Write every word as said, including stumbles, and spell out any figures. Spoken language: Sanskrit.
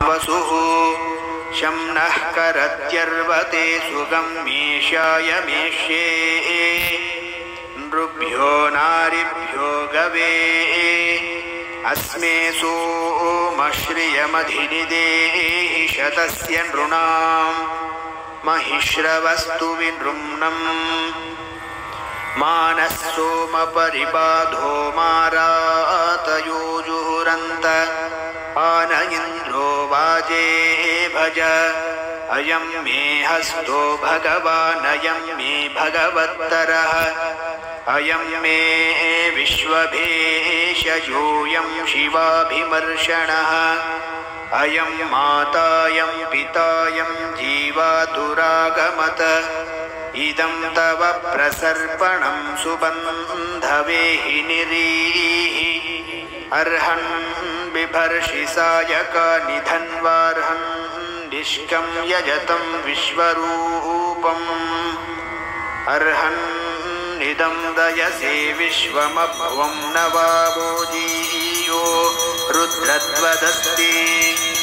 वसुः शं नः करत्यर्वते सुगम्येशाय मेष्ये नृभ्यो नारिभ्यो गवे अस्मे सोमश्रियमधिनिदेहि शतस्य नृणां महिश्रवस्तु विनृम्णम् मानः सोमपरिबाधो मारातयो जुहुरन्त आन इन्द्रो वाजे भज अयं मे हस्तो भगवान् अयं मे भगवत्तरः अयं मे विश्वभेषजोऽयं शिवाभिमर्षणः अयं मातायं पितायं जीवातुरागमत इदं तव प्रसर्पणं सुबन्धवे हि निरीः अर्हन् बिभर्षि सायकानि धन्वार्हन् निष्कं यजतं विश्वरूपम् अर्हन् इदं दयसे विश्वमभ्वं नवावो जीयो रुद्रत्वदस्ति।